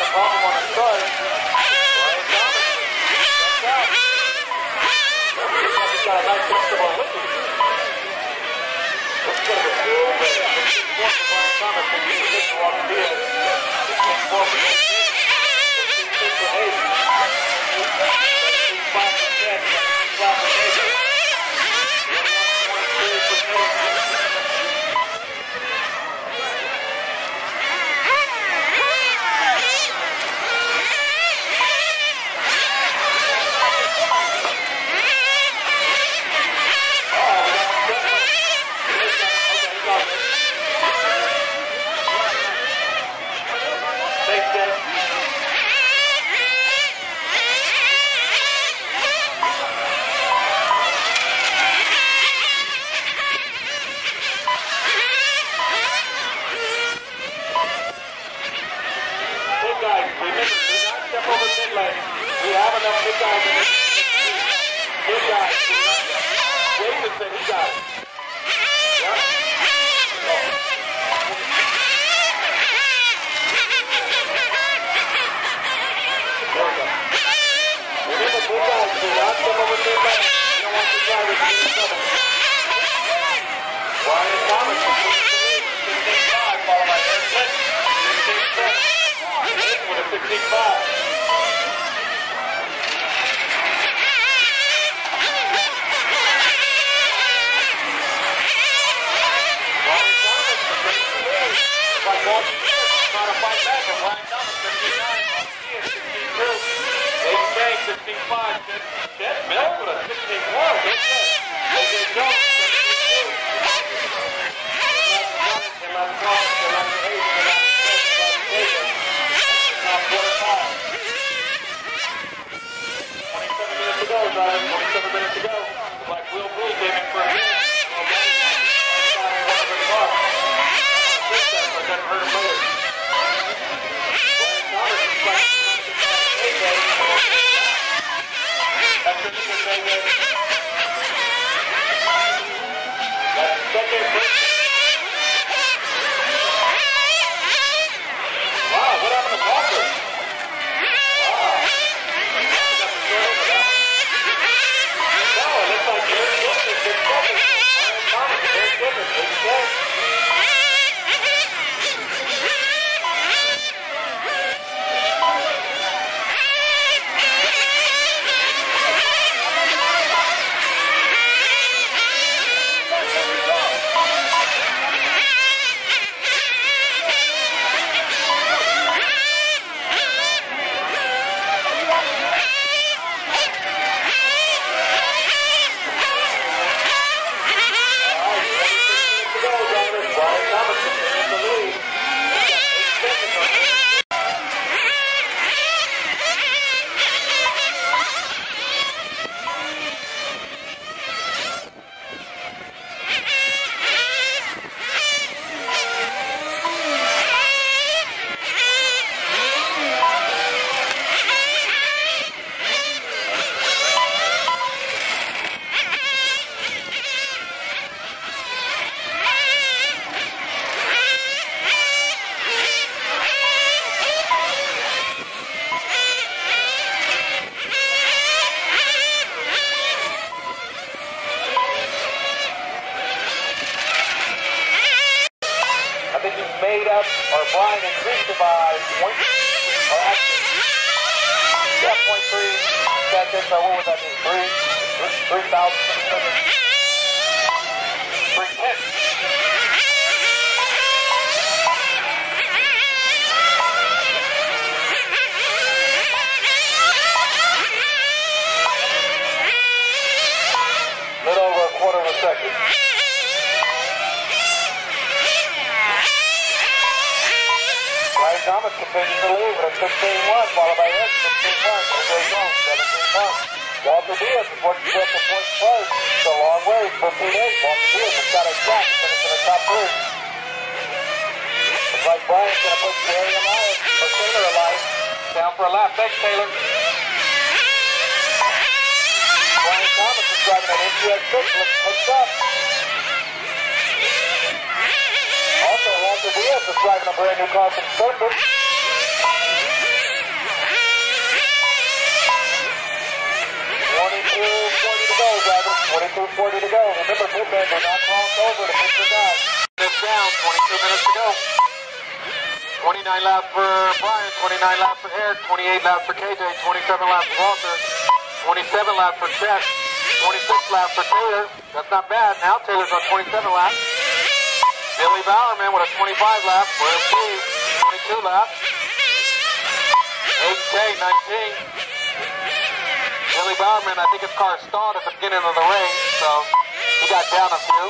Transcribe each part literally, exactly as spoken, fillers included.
problem on the start. Brian Thomas steps out. Looks like he's got a nice comfortable lift. Looks good of a fuel rate. sixteen four for Brian Thomas. sixteen six for Walker Diaz. sixteen four for Nick Smith. sixteen six for Hayden. seventeen five for Ted. seventeen five for Hayden. twenty-one twenty-three for Hayden. We have enough big guys in this. Big guys. Davidson, he got it. Yep. There we go. We need the big guys to not step over big guys. We don't want the drivers to be in trouble. Brian Thomas from sixteen five, followed by Eric Litton. sixteen seven. With a sixteen five. Trying to fight back, and Brian Thomas, fifteen nine, sixteen two, Aiden Kane, sixteen five, Ted Mills with a sixteen one, good set. A J Jones, seventeen two, eleven one, eleven eight, eleven six, eleven eight, now forty-five. twenty-seven minutes to go, drivers, twenty-seven minutes to go. Looks like Will Poole came in for a minute. Doesn't hurt him later. Brian Thomas is like that's really good, baby. That's second. Wow, what happened to Walker? Wow. No, it looks like Eric Gibson did second. Brian Thomas, Eric Gibson, big set. Made up, or Brian increased it by point, or actually, yeah, point three seconds, so what would that mean? Three, three thousand seconds. Three tenths. Little over a quarter of a second. Thomas continues to lead with a sixteen one, followed by Eric, sixteen one, A J Jones, seventeen one. Walker Diaz is working to get the points first. It's a long way, fifteen eight. Walker Diaz has got a shot to finish in the top three. Looks like Brian's going to put Jerry alive, or Taylor alive, down for a lap. Thanks, Taylor. Brian Thomas is driving an N T X six, looks up. Also, Walker Diaz is driving a brand new car from Surface. forty to go, driver. twenty-two forty to go. Remember, pit men do not cross over to pit your guy. This down, twenty-two minutes to go. twenty-nine laps for Brian, twenty-nine laps for Eric, twenty-eight laps for K J, twenty-seven laps for Walter, twenty-seven laps for Chet, twenty-six laps for Taylor. That's not bad. Now Taylor's on twenty-seven laps. Billy Bowerman with a twenty-five lap. We're in Steve, twenty-two laps. H K, nineteen. Billy Bowerman, I think his car stalled at the beginning of the race, so he got down a few.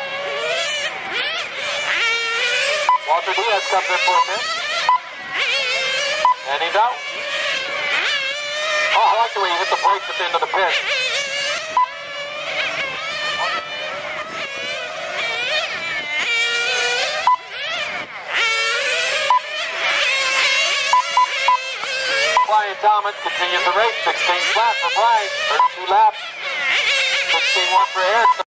Walter Diaz comes in for a bit. And he's out. Oh, I like the way he hit the brakes at the end of the pit. Brian Thomas continues the race. sixteenth lap for Brian. thirty-two laps. sixteen one for Eric.